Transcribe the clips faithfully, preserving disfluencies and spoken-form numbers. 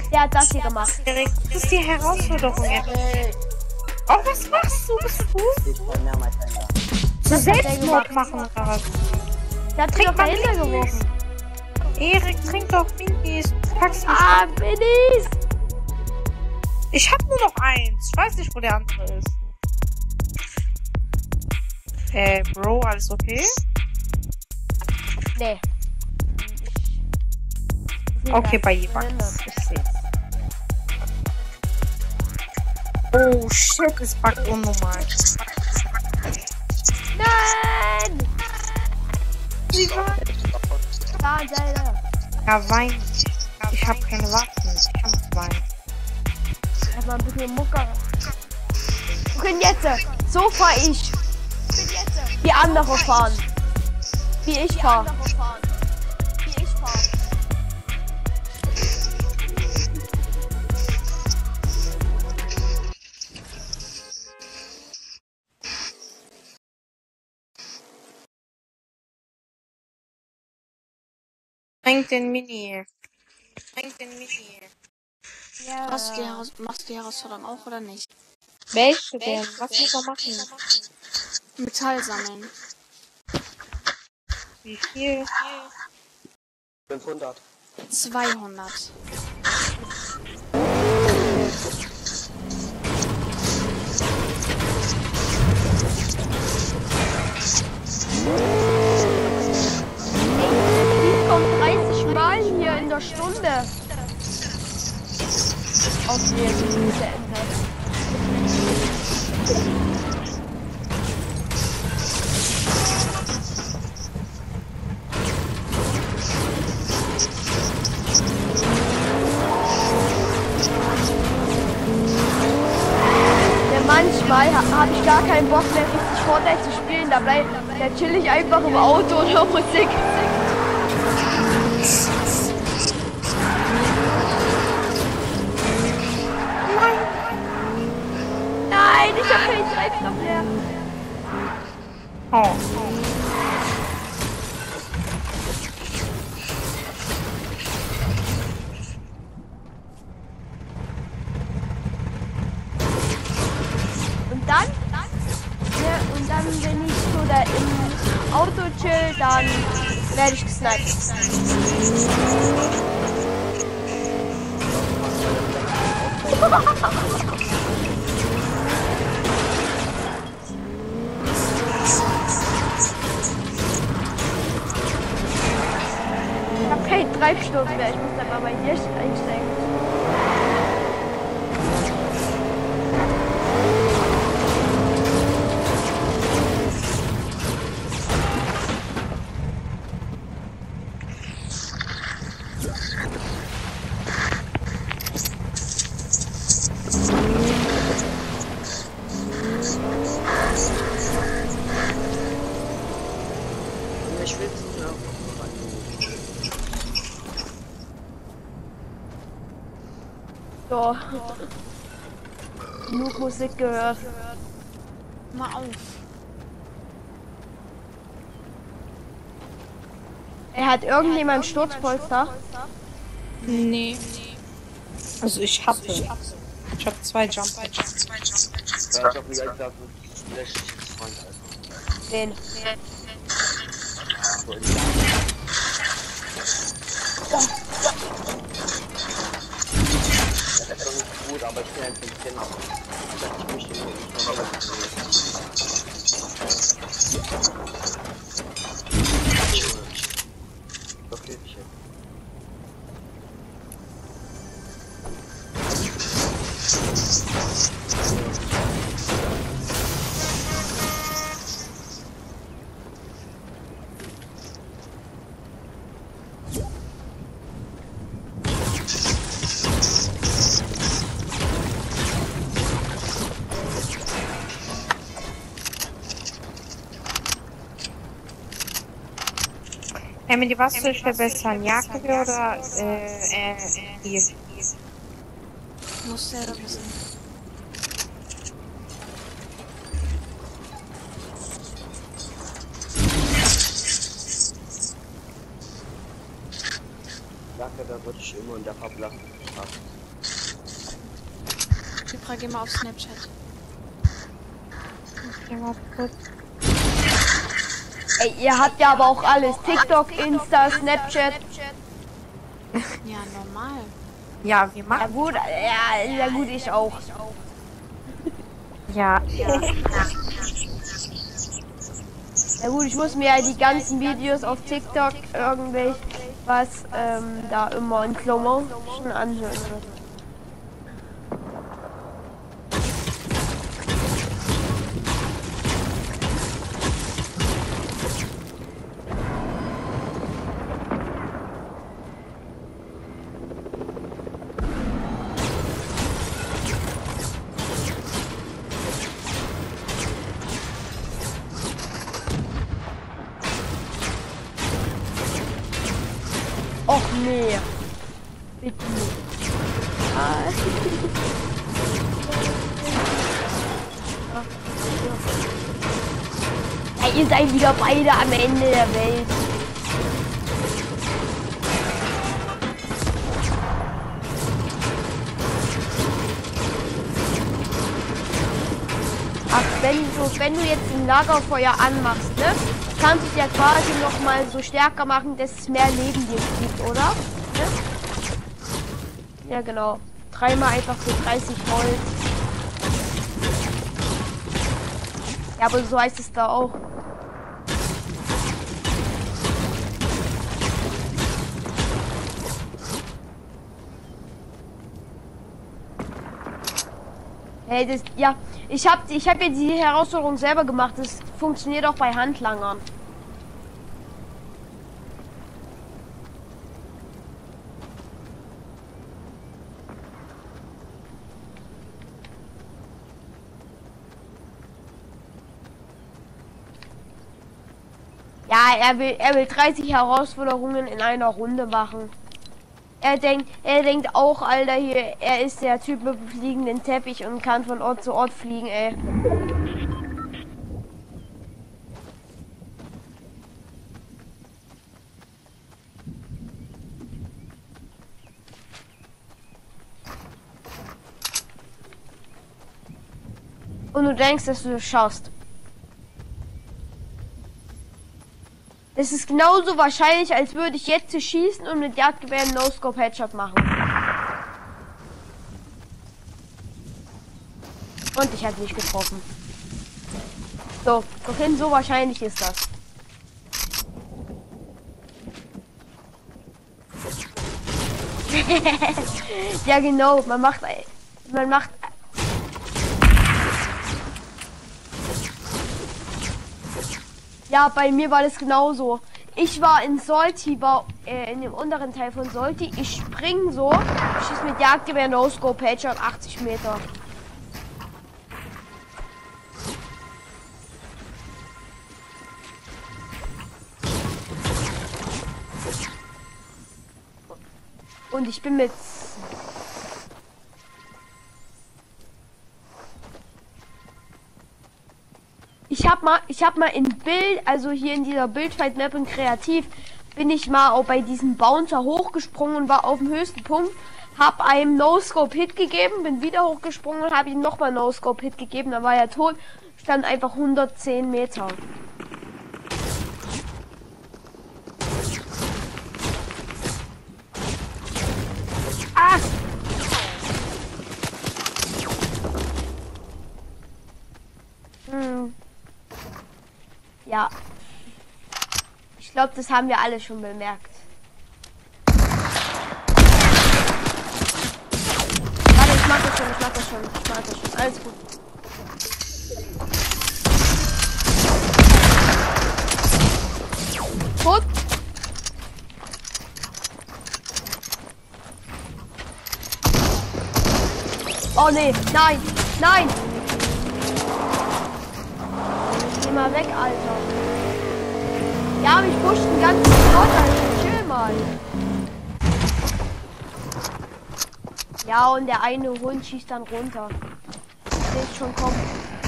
Der hat das hier gemacht. Erik, das ist die Herausforderung, Erik. Oh, was machst du? Bist du gut? So Selbstmord machen oder was? Der hat mich auf dahinter geworfen. Erik, trink doch Minis. Du packst mich. Ah, Minis! Ich hab nur noch eins. Ich weiß nicht, wo der andere ist. Äh, Bro, alles okay? Nee. Okay, bei Jebax. Ich seh's. Oh shit, es backt unnormal. Nein! Da, da, da. Ja, Wein. Ich hab keine Waffen. Ich hab noch Wein. Ich hab mal ein bisschen Mucke. Okay, jetzt. So fahr ich. Wie andere fahren. Wie ich fahr. Wie ich fahr. Trink den Mini. Trink den Mini. Ja. Machst du die, Heraus machst du die Herausforderung auch oder nicht? Welche denn? Was muss man machen? Metall sammeln. Wie viel? fünfhundert. zweihundert. Die kommt dreißig Mal hier in der Stunde. Auf jeden Fall. Manchmal ha habe ich gar keinen Bock mehr richtig Fortnite zu spielen, da bleib, da chill ich einfach im Auto und höre Musik. Nein! Nein, ich habe keinen Treibstoff mehr. Oh. Dann, ja, und dann, wenn ich so da im Auto chill, dann werde ich gesniped. Ich hab keinen Treibstoff mehr, ich muss dann mal bei dir einsteigen. Ich will ja. So. Genug Musik gehört. Mal auf. Er hat irgendjemand ein Sturzpolster? Nee. Also ich hab ich hab zwei Jumper. Ja, ich hab mir gesagt, vielleicht Freund einfach. Wen? So, in Das ist doch nicht gut, aber ich bin ein bisschen Kind. Ich möchte nur nicht mehr okay, ich Emily, was soll ich dir besser, ein Jakob oder äh, äh, hier? Muss selber wissen. sag Kacke, da würde ich immer in der verblachten Straße. Typra, geh mal auf Snapchat. Ich geh mal kurz. Ey, ihr habt ja aber auch alles. TikTok, Insta, Snapchat. Ja, normal. Ja, wir Ja machen. gut, ja, ja gut, ich auch. Ja. Ja gut, ich muss mir ja die ganzen Videos auf TikTok irgendwelche, was ähm, da immer in Slow Motion anhören wird. Och nee. Bitte nicht. Ah. Ja, ihr seid wieder beide am Ende der Welt. Ach, wenn du, wenn du jetzt ein Lagerfeuer anmachst, ne? Kannst du es ja quasi noch mal so stärker machen, dass es mehr Leben dir gibt, oder? Ne? Ja, genau. Dreimal einfach für dreißig Holz. Ja, aber so heißt es da auch. Hey, das, ja, ich habe ich hab ja die Herausforderung selber gemacht. Das funktioniert auch bei Handlangern. Ja, er will, er will dreißig Herausforderungen in einer Runde machen. Er denkt, er denkt auch, Alter, hier, er ist der Typ mit dem fliegenden Teppich und kann von Ort zu Ort fliegen, ey. Und du denkst, dass du das schaffst. Es ist genauso wahrscheinlich, als würde ich jetzt schießen und mit Jagdgewehr einen No-Scope-Headshot machen. Und ich habe nicht getroffen. So, wohin so wahrscheinlich ist das? Ja genau, man macht... Man macht... Ja, bei mir war das genauso. Ich war in Solti, war äh, in dem unteren Teil von Solti. Ich spring so, schieß mit Jagdgewehr No-Scope Headshot achtzig Meter. Und ich bin mit... Ich hab mal, ich hab mal in Bild, also hier in dieser Bildfight Map in Kreativ, bin ich mal auch bei diesem Bouncer hochgesprungen und war auf dem höchsten Punkt, hab einem No-Scope-Hit gegeben, bin wieder hochgesprungen und habe ihm nochmal No-Scope-Hit gegeben, dann war er tot, stand einfach hundertzehn Meter. Ah! Hm. Ja. Ich glaube, das haben wir alle schon bemerkt. Warte, ich mach das schon, ich mach das schon, ich mach das schon. Alles gut. Tot. Oh nee, nein, nein! Geh mal weg, Alter. Ja, mich pusht den ganzen Sport, Alter. Chill mal. Ja, und der eine Hund schießt dann runter. Sehe ich schon kommen.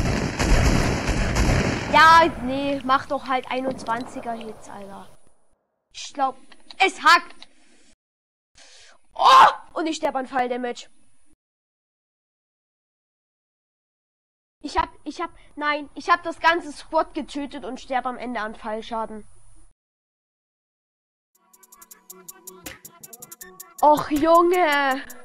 Ja, nee, mach doch halt einundzwanziger Hits, Alter. Ich glaub, es hackt. Oh! Und ich sterbe an Fall-Damage. Ich hab, ich hab, nein, ich hab das ganze Squad getötet und sterbe am Ende an Fallschaden. Och, Junge!